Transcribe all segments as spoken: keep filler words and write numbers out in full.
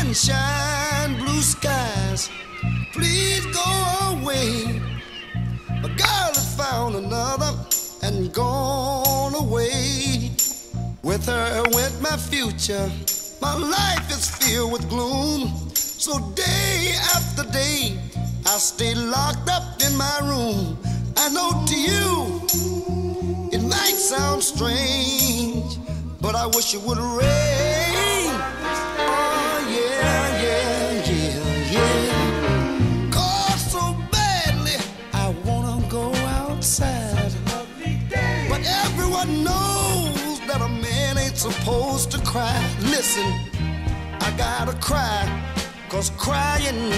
sunshine, blue skies, please go away. A girl has found another and gone away. With her went my future. My life is filled with gloom. So day after day, I stay locked up in my room. I know to you, it might sound strange, but I wish it would rain. Oh yeah, yeah, yeah, yeah. Cause so badly, I wanna go outside. But everyone knows that a man ain't supposed to cry. Listen, I gotta cry, cause crying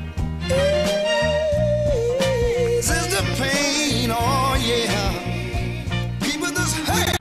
eases the pain. Oh yeah, people just hurt.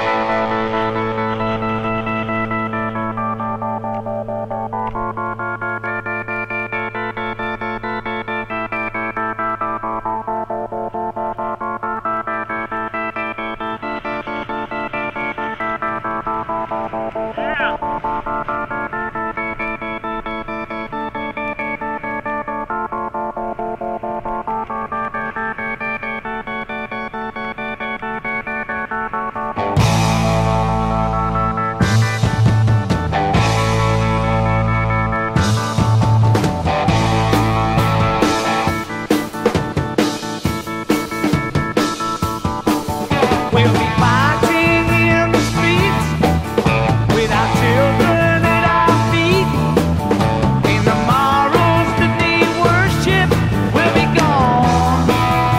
We'll be marching in the streets with our children at our feet. In the morrows that need worship will be gone.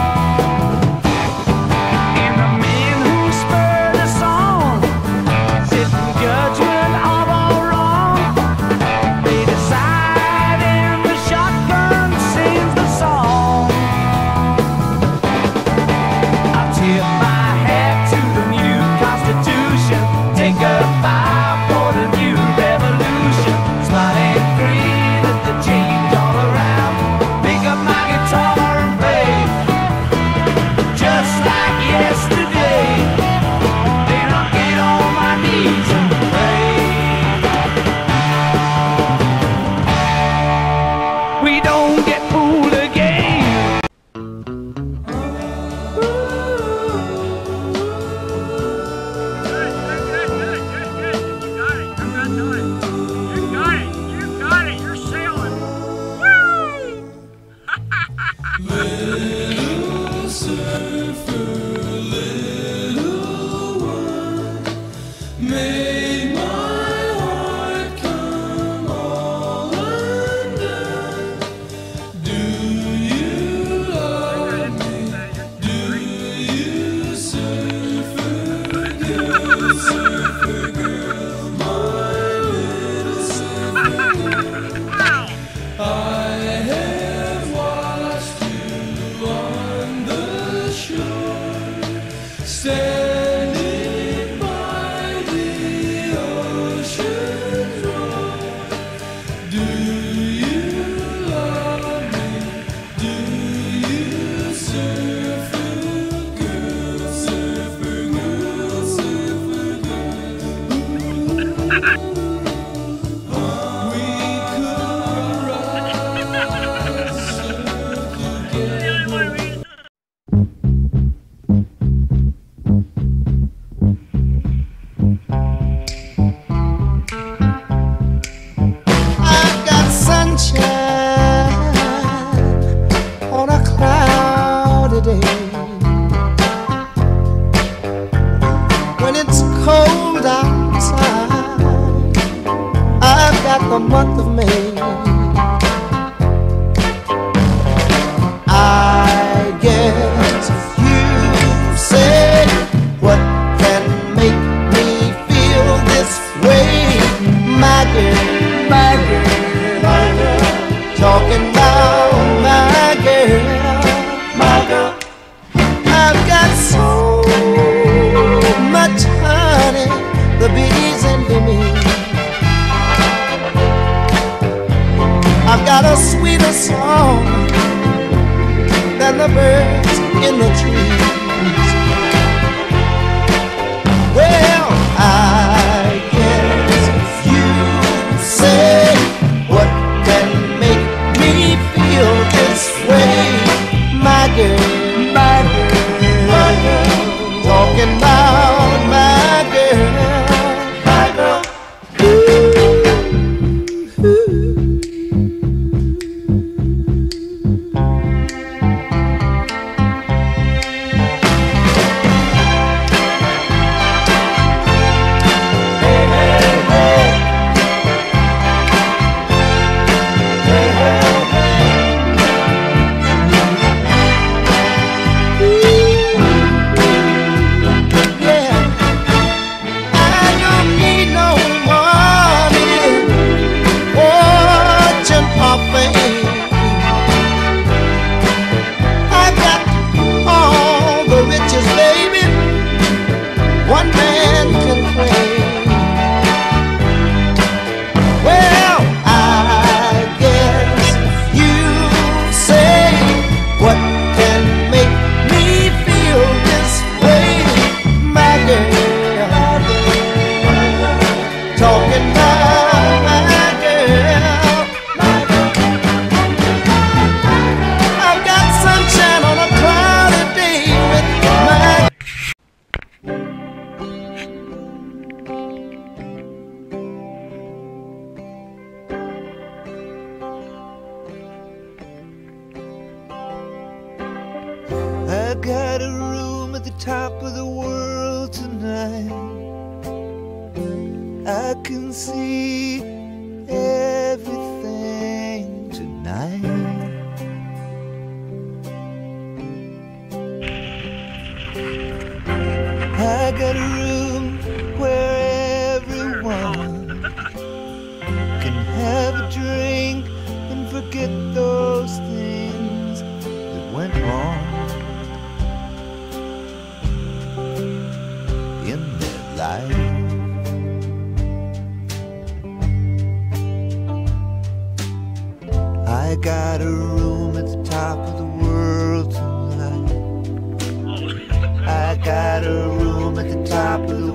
And the men who spurred us on, sitting judgment of all wrong, they decide and the shotgun sings the song. I'll tip my take a bow for the new revolution. Smile and grin at the change all around. Pick up my guitar and play just like yesterday. Then I'll get on my knees and pray. We don't get fooled again. Little surfer, little one, made my heart come all undone. Do you love me? Do you, surfer girl, surfer girl, my little surfer girl? I have watched on the shore, standing by the ocean's roar. Do you love me? Do you, surfer girl, surfer girl, surfer girl? We could rise together. I've got sunshine on a cloudy day. When it's cold outside, I've got the month of May. I guess you say, what can make me feel this way, my girl? My girl, my girl, talking about my girl, my girl. I've got so much honey, the bees envy me. I've got a sweeter song than the birds in the trees. Well, I guess you say got a room at the top of the world tonight. I can see everything tonight. I got a room where everyone can have a drink and forget those things that went wrong in their life. I got a room at the top of the world tonight. I got a room at the top of the